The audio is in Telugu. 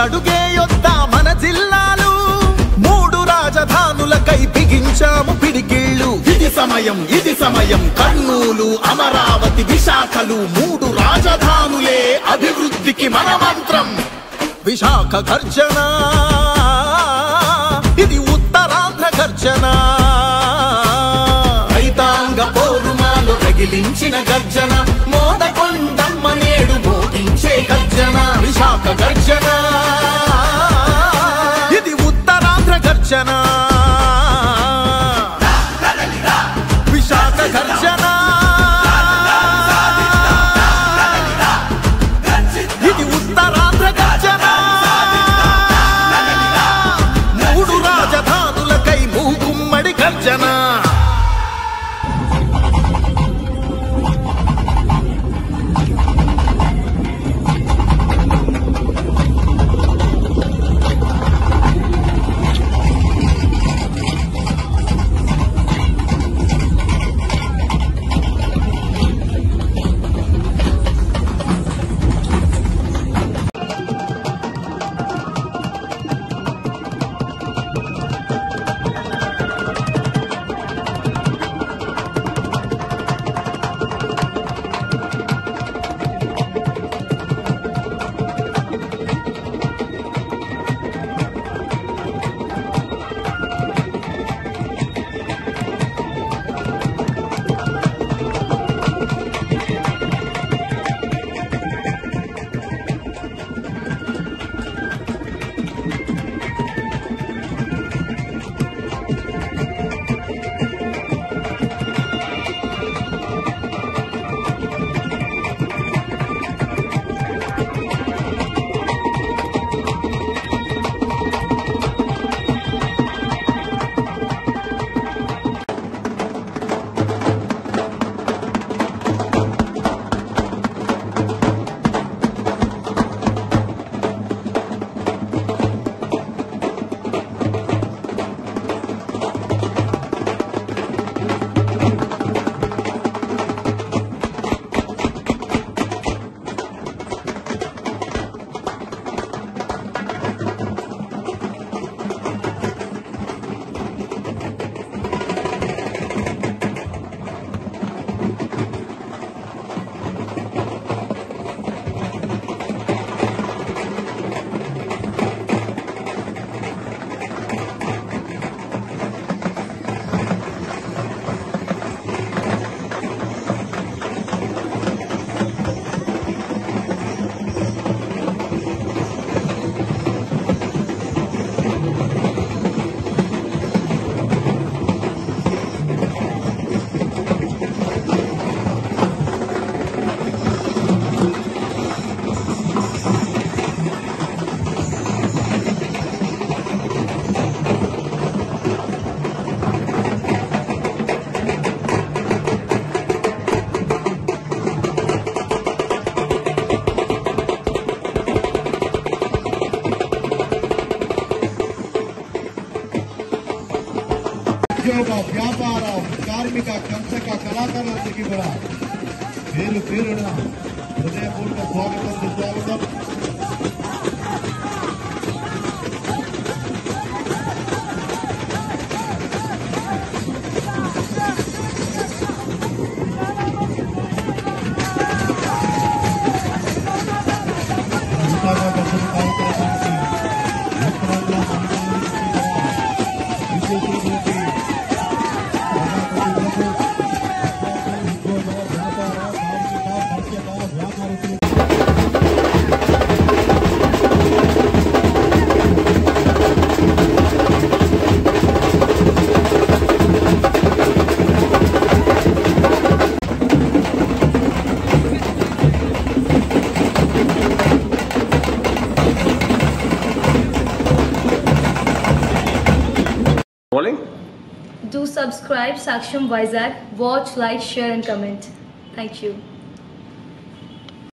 ముందడుగేయొద్దా మన జిల్లాలు మూడు రాజధానులకై బిగించాము పిడికిళ్ళు ఇది సమయం కర్నూలు అమరావతి విశాఖలు మూడు రాజధానులే అభివృద్ధికి మన మంత్రం విశాఖ గర్జన ఇది ఉత్తరాంధ్ర గర్జన రైతాంగ పోరుమాలు రగిలించిన గర్జన మోదకొండమ్మ నేడు మోగించే గర్జన విశాఖ గర్జన ఇది ఉత్తరాంధ్ర గర్జన విశాఖ గర్జన ఇది ఉత్తరాంధ్ర గర్జన మూడు రాజధానులకై మూగుమ్మడి గర్జన ఉద్యోగ వ్యాపార కార్మిక కర్షక కళాకారులందరికీ కూడా పేరు పేరున హృదయపూర్వక స్వాగతం సుస్వాగతం. Do subscribe Saksham Vizag. Watch, like, share and comment. Thank you.